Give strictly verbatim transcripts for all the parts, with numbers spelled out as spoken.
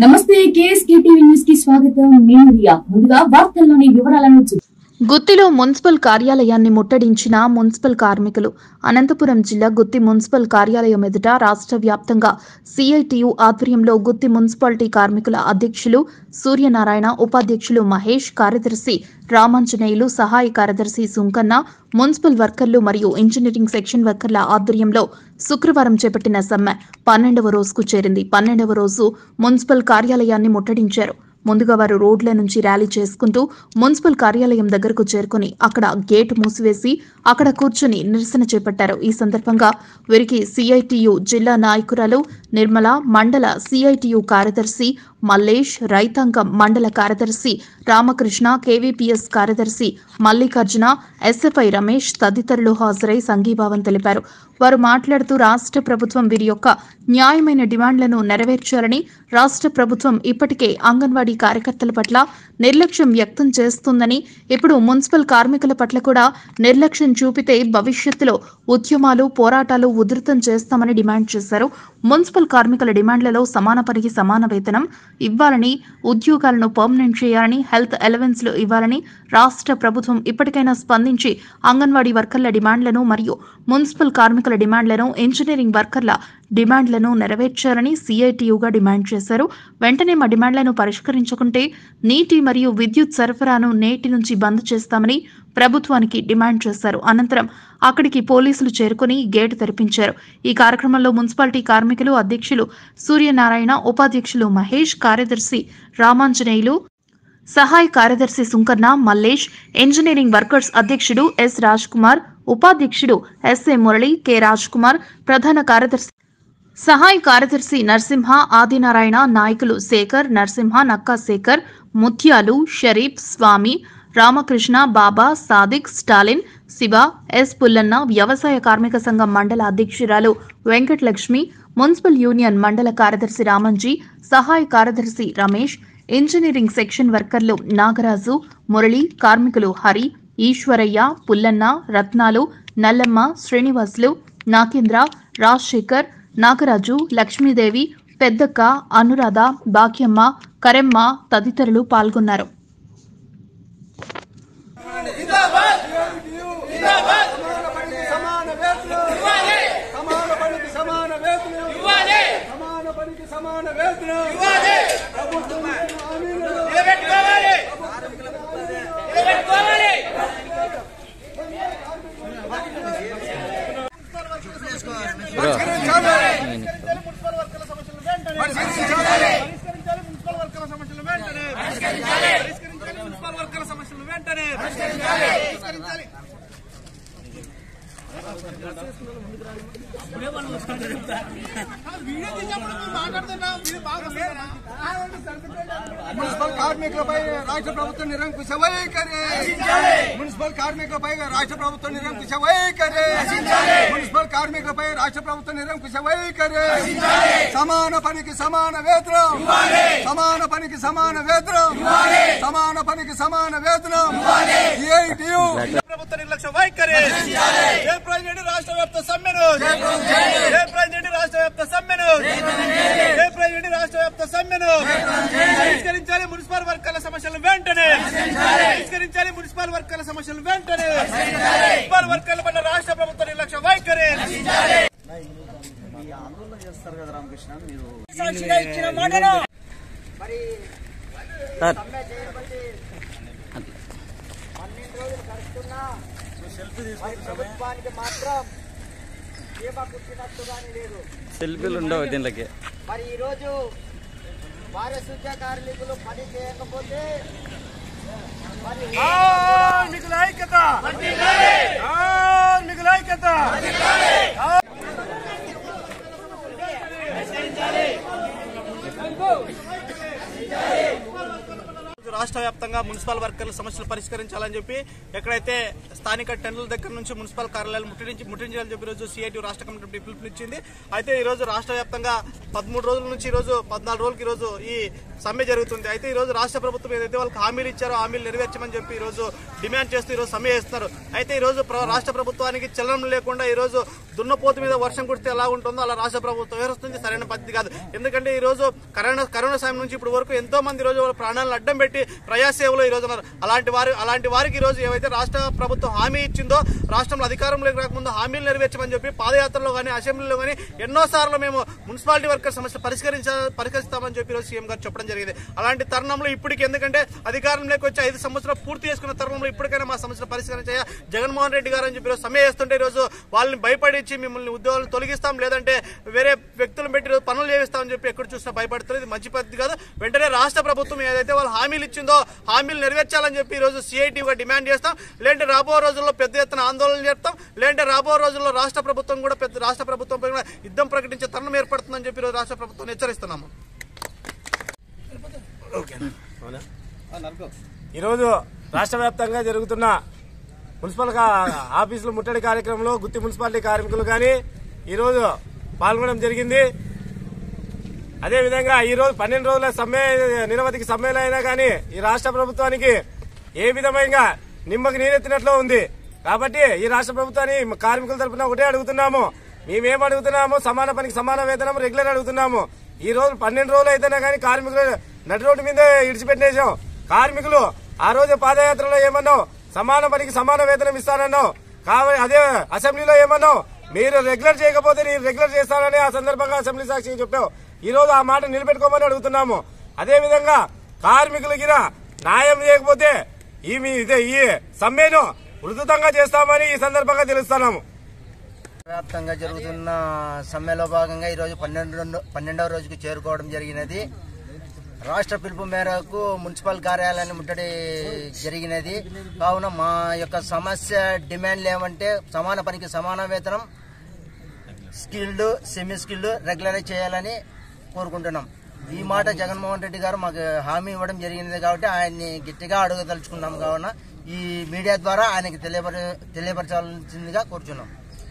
నమస్తే KSK TV news కి స్వాగతం. నేను రియా. ముందుగా వార్తల్లోని వివరాలను చూద్దాం. గుత్తిలో మున్సిపల్ కార్యాలయాన్ని ముట్టడించిన మున్సిపల్ కార్మికులు. అనంతపురం జిల్లా గుత్తి మున్సిపల్ కార్యాలయం ఎదుట రాష్ట్ర వ్యాప్తంగా సిఐటియు ఆధ్వర్యంలో గుత్తి మున్సిపాలిటీ కార్మికుల అధ్యక్షులు సూర్యనారాయణ, ఉపాధ్యక్షులు మహేష్, కార్యదర్శి రామాంజనేయులు, సహాయ కార్యదర్శి సుంకన్న, మున్సిపల్ వర్కర్లు మరియు ఇంజనీరింగ్ సెక్షన్ వర్కర్ల ఆధ్వర్యంలో శుక్రవారం చేపట్టిన సమ్మె పన్నెండవ రోజుకు చేరింది. పన్నెండవ రోజు మున్సిపల్ కార్యాలయాన్ని ముట్టడించారు. ముందుగా వారు రోడ్ల నుంచి ర్యాలీ చేసుకుంటూ మున్సిపల్ కార్యాలయం దగ్గరకు చేరుకుని అక్కడ గేటు మూసివేసి అక్కడ కూర్చుని నిరసన చేపట్టారు. ఈ సందర్భంగా వీరికి సిఐటియు జిల్లా నాయకురాలు నిర్మల, మండల సిఐటియు కార్యదర్శి మల్లేష్, రైతాంగం మండల కార్యదర్శి రామకృష్ణ, కేవీపీఎస్ కార్యదర్శి మల్లికార్జున, ఎస్ఎఫ్ఐ రమేష్ తదితరులు హాజరై సంఘీభావం తెలిపారు. వారు మాట్లాడుతూ రాష్ట్ర ప్రభుత్వం వీరి యొక్క న్యాయమైన డిమాండ్లను నెరవేర్చాలని, రాష్ట్ర ప్రభుత్వం ఇప్పటికే అంగన్వాడీ కార్యకర్తల పట్ల నిర్లక్ష్యం వ్యక్తం చేస్తుందని, ఇప్పుడు మున్సిపల్ కార్మికుల పట్ల కూడా నిర్లక్ష్యం చూపితే భవిష్యత్తులో ఉద్యమాలు, పోరాటాలు ఉధృతం చేస్తామని డిమాండ్ చేశారు. మున్సిపల్ కార్మికుల డిమాండ్లలో సమాన పనికి సమాన వేతనం ఇవ్వాలని, ఉద్యోగాలను పర్మనెంట్ చేయాలని, హెల్త్ అలవెన్స్లు ఇవ్వాలని రాష్ట్ర ప్రభుత్వం ఇప్పటికైనా స్పందించి అంగన్వాడీ వర్కర్ల డిమాండ్లను మరియు మున్సిపల్ కార్మికుల డిమాండ్లను, ఇంజనీరింగ్ వర్కర్ల డిమాండ్లను నెరవేర్చాలని సిఐటియుగా డిమాండ్ చేశారు. వెంటనే మా డిమాండ్లను పరిష్కరించుకుంటే నీటి మరియు విద్యుత్ సరఫరాను నేటి నుంచి బంద్ చేస్తామని ప్రభుత్వానికి డిమాండ్ చేశారు. అనంతరం అక్కడికి పోలీసులు చేరుకుని గేటు తెరిపించారు. ఈ కార్యక్రమంలో మున్సిపాలిటీ కార్మికులు అధ్యక్షులు సూర్యనారాయణ, ఉపాధ్యక్షులు మహేష్, కార్యదర్శి రామాంజనేయులు, సహాయ కార్యదర్శి సుంకన్న, మల్లేష్, ఇంజనీరింగ్ వర్కర్స్ అధ్యక్షుడు ఎస్ రాజ్ కుమార్, ఉపాధ్యక్షుడు ఎస్ఏ మురళి, కె రాజ్ కుమార్, ప్రధాన కార్యదర్శి సహాయ కార్యదర్శి నరసింహ, ఆదినారాయణ, నాయకులు శేఖర్, నరసింహ, నక్కా శేఖర్, ముత్యాలు, షరీఫ్, స్వామి, రామకృష్ణ, బాబా, సాదిక్, స్టాలిన్, శివ, ఎస్ పుల్లన్న, వ్యవసాయ కార్మిక సంఘం మండల అధ్యక్షురాలు వెంకటలక్ష్మి, మున్సిపల్ యూనియన్ మండల కార్యదర్శి రామంజీ, సహాయ కార్యదర్శి రమేష్, ఇంజనీరింగ్ సెక్షన్ వర్కర్లు నాగరాజు, మురళి, కార్మికులు హరి, ఈశ్వరయ్య, పుల్లన్న, రత్నాలు, నల్లమ్మ, శ్రీనివాసులు, నాగేంద్ర, రాజశేఖర్, నాగరాజు, లక్ష్మీదేవి, పెద్దక్క, అనురాధ, భాగ్యమ్మ, కరెమ్మ తదితరులు పాల్గొన్నారు. మున్సిపల్ కార్మికులపై రాష్ట్ర ప్రభుత్వం నిరంకుశ వైఖరి, మున్సిపల్ కార్మికులపై రాష్ట్ర ప్రభుత్వం నిరంకుశ వైఖరి, మున్సిపల్ కార్మికులపై రాష్ట్ర ప్రభుత్వం నిరంకుశ వైఖరి, సమాన పనికి సమాన వేతనం, సమాన పనికి సమాన వేతనం, సమాన పనికి సమాన వేతనం, సిఐటియు ప్రభుత్వ నిర్లక్ష్య వైఖరి, రాష్ట్ర వ్యాప్త సమ్మెను, రాష్ట్ర వ్యాప్త సమ్మెను, రాష్ట్ర వ్యాప్త సమ్మెను పరిష్కరించాలి. మున్సిపల్ వర్కర్ల సమస్యలు వెంటనే పరిష్కరించాలి. మున్సిపల్ వర్కర్ల సమస్యలు వెంటనే మున్సిపల్ వర్కర్ల పట్ల రాష్ట్ర ప్రభుత్వ నిర్లక్ష్య వైఖరి. ఆందోళన చేస్తారు కదా రామకృష్ణ, మీరు సాక్షిగా ఇచ్చిన మాటను మరి సమ్మె చేయబట్టి పన్నెండు రోజులు గడుస్తున్నా ప్రభుత్వానికి మాత్రం ఏమా పుట్టినట్టుగానే లేదు. సెల్ఫీలు ఉండవు దీనికి. మరి ఈరోజు పారిశుద్ధ్య కార్మికులు పని చేయకపోతే మిగులు ఐక్యత, మిగులు ఐక్యత. రాష్ట్ర వ్యాప్త వ్యాప్తంగా మున్సిపల్ వర్కర్ల సమస్యలు పరిష్కరించాలని చెప్పి ఎక్కడైతే స్థానిక టెండర్ల దగ్గర నుంచి మున్సిపల్ కార్యాలయాలు ముట్టడించి ముట్టడించాలని చెప్పి ఈరోజు సిఐటి రాష్ట్ర కమిటీ పిలుపునిచ్చింది. అయితే ఈ రోజు రాష్ట్ర వ్యాప్తంగా పదమూడు రోజుల నుంచి ఈ రోజు పద్నాలుగు రోజులకి ఈ రోజు ఈ సమ్మె జరుగుతుంది. అయితే ఈ రోజు రాష్ట్ర ప్రభుత్వం ఏదైతే వాళ్ళకి హామీలు ఇచ్చారో హామీలు నెరవేర్చమని చెప్పి ఈ రోజు డిమాండ్ చేస్తూ ఈ రోజు సమ్మె చేస్తున్నారు. అయితే ఈ రోజు రాష్ట్ర ప్రభుత్వానికి చలనం లేకుండా ఈ రోజు దున్నపోతు మీద వర్షం కుడితే ఎలా ఉంటుందో అలా రాష్ట్ర ప్రభుత్వం వ్యవహరిస్తుంది. సరైన పద్ధతి కాదు. ఎందుకంటే ఈ రోజు కరోనా కరోనా సమయం నుంచి ఇప్పుడు వరకు ఎంతో మంది ఈ రోజు వాళ్ళ ప్రాణాలను అడ్డం పెట్టి ప్రజాసేవలో ఈ రోజు ఉన్నారు. అలాంటి వారు అలాంటి వారికి ఈ రోజు ఏవైతే రాష్ట్ర ప్రభుత్వం హామీ ఇచ్చిందో రాష్ట్రంలో అధికారంలోకి రాకముందు హామీలు నెరవేర్చమని చెప్పి పాదయాత్రలో కానీ అసెంబ్లీలో కానీ ఎన్నో సార్లు మేము మున్సిపాలిటీ వర్కర్ సమస్య పరిష్కరించ పరిష్కరిస్తామని చెప్పి ఈరోజు సీఎం గారు చెప్పడం జరిగింది. అలాంటి తరుణంలో ఇప్పటికి ఎందుకంటే అధికారంలోకి వచ్చి ఐదు సంవత్సరాలు పూర్తి చేసుకున్న తరుణంలో ఇప్పటికైనా మా సమస్యలు పరిష్కరించాయా జగన్మోహన్ రెడ్డి గారు అని చెప్పి సమ్మె చేస్తుంటే ఈ రోజు వాళ్ళని భయపడించి మిమ్మల్ని ఉద్యోగాలను తొలగిస్తాం లేదంటే వేరే వ్యక్తులను పెట్టి పనులు చేయిస్తామని చెప్పి ఎక్కడ చూసినా భయపడుతుంది. ఇది మంచి పద్ధతి కాదు. వెంటనే రాష్ట్ర ప్రభుత్వం ఏదైతే వాళ్ళు హామీలు ఇచ్చిందో హామీలు నెరవేర్చాలని చెప్పి ఈ రోజు సిఐటిగా డిమాండ్ చేస్తాం. లేదంటే రాబో రోజుల్లో పెద్ద ఎత్తున ఆందోళన చేస్తాం. లేదంటే రాబో రోజుల్లో రాష్ట్ర ప్రభుత్వం కూడా పెద్ద రాష్ట్ర ప్రభుత్వం పైన యుద్ధం ప్రకటించే తరుణం ఏర్పడుతుందని చెప్పి ఈరోజు రాష్ట్ర ప్రభుత్వం హెచ్చరిస్తున్నాము. ఈరోజు రాష్ట్ర వ్యాప్తంగా జరుగుతున్న మున్సిపల్ ఆఫీసుల ముట్టడి కార్యక్రమంలో గుత్తి మున్సిపాలిటీ కార్మికులు కానీ ఈరోజు పాల్గొనడం జరిగింది. అదేవిధంగా ఈ రోజు పన్నెండు రోజుల సమ్మె నిరవధిక సమ్మెలు అయినా కానీ ఈ రాష్ట్ర ప్రభుత్వానికి ఏ విధమైన నిమ్మకి నీరెత్తినట్లు ఉంది. కాబట్టి ఈ రాష్ట్ర ప్రభుత్వాన్ని కార్మికుల తరఫున ఒకటే అడుగుతున్నాము. మేమేం అడుగుతున్నాము? సమాన పనికి సమాన వేతనం రెగ్యులర్ అడుగుతున్నాము. ఈ రోజు పన్నెండు రోజులు అయితేనే కానీ కార్మికులు నడి రోడ్డు మీద ఇడిచిపెట్టేసాం. కార్మికులు ఆ రోజు పాదయాత్రలో ఏమన్నావు? సమాన పనికి సమాన వేతనం ఇస్తానన్నావు. కాబట్టి అదే అసెంబ్లీలో ఏమన్నావు? మీరు రెగ్యులర్ చేయకపోతే నేను రెగ్యులర్ చేస్తానని ఆ సందర్భంగా అసెంబ్లీ సాక్షిగా చెప్పావు. ఈ రోజు ఆ మాట నిలబెట్టుకోమని అడుగుతున్నాము. అదేవిధంగా కార్మికులకి న్యాయం చేయకపోతే ఈ ఈ సమ్మెను ఉధృతంగా చేస్తామని ఈ సందర్భంగా తెలుస్తున్నాము. వ్యాప్తంగా జరుగుతున్న సమ్మెలో భాగంగా ఈరోజు పన్నెండు పన్నెండవ రోజుకు చేరుకోవడం జరిగినది. రాష్ట్ర పిలుపు మేరకు మున్సిపల్ కార్యాలయాన్ని ముట్టడి జరిగినది. కావున మా యొక్క సమస్య డిమాండ్లు ఏమంటే సమాన పనికి సమాన వేతనం, స్కిల్డ్ సెమీ స్కిల్డ్ రెగ్యులరైజ్ చేయాలని కోరుకుంటున్నాం. ఈ మాట జగన్మోహన్ రెడ్డి గారు మాకు హామీ ఇవ్వడం జరిగినది కాబట్టి ఆయన్ని గట్టిగా అడగదలుచుకున్నాం. కావున ఈ మీడియా ద్వారా ఆయనకి తెలియపర తెలియపరచాల్సిందిగా కోరుచున్నాం.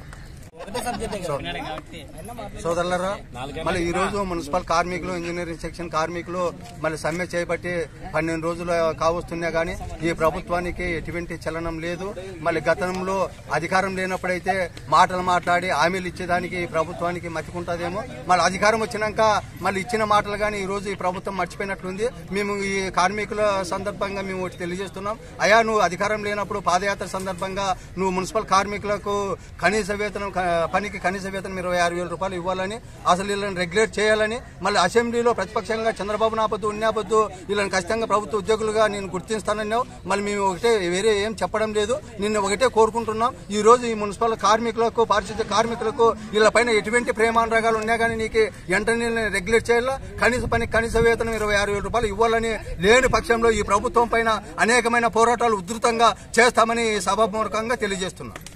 సోదరులరా, మళ్ళీ ఈ రోజు మున్సిపల్ కార్మికులు ఇంజనీరింగ్ సెక్షన్ కార్మికులు మళ్ళీ సమ్మె చేపట్టి పన్నెండు రోజులు కావస్తున్నా గానీ ఈ ప్రభుత్వానికి ఎటువంటి చలనం లేదు. మళ్ళీ గతంలో అధికారం లేనప్పుడైతే మాటలు మాట్లాడి హామీలు ఇచ్చేదానికి ఈ ప్రభుత్వానికి మతికుంటుందేమో. మళ్ళీ అధికారం వచ్చినాక మళ్ళీ ఇచ్చిన మాటలు గానీ ఈ రోజు ఈ ప్రభుత్వం మర్చిపోయినట్లుంది. మేము ఈ కార్మికుల సందర్భంగా మేము ఒకటి తెలియజేస్తున్నాం. అయా, నువ్వు అధికారం లేనప్పుడు పాదయాత్ర సందర్భంగా నువ్వు మున్సిపల్ కార్మికులకు కనీస వేతనం పనికి కనీస వేతనం ఇరవై ఆరు వేల రూపాయలు ఇవ్వాలని, అసలు వీళ్ళని రెగ్యులేట్ చేయాలని, మళ్ళీ అసెంబ్లీలో ప్రతిపక్షంగా చంద్రబాబు నాపద్దు ఉన్నాపద్దు వీళ్ళని ఖచ్చితంగా ప్రభుత్వ ఉద్యోగులుగా నేను గుర్తిస్తానన్నావు. మళ్ళీ మేము ఒకటే వేరే ఏం చెప్పడం లేదు. నిన్ను ఒకటే కోరుకుంటున్నాం. ఈ రోజు ఈ మున్సిపల్ కార్మికులకు పారిశుద్ధ్య కార్మికులకు వీళ్ళ పైన ఎటువంటి ప్రేమానురాగాలు ఉన్నా కానీ నీకు వెంటనే రెగ్యులేట్ చేయాలా, కనీస పనికి కనీస వేతనం ఇరవై ఆరు వేల రూపాయలు ఇవ్వాలని, లేని పక్షంలో ఈ ప్రభుత్వం పైన అనేకమైన పోరాటాలు ఉధృతంగా చేస్తామని సభాపూర్వకంగా తెలియజేస్తున్నాం.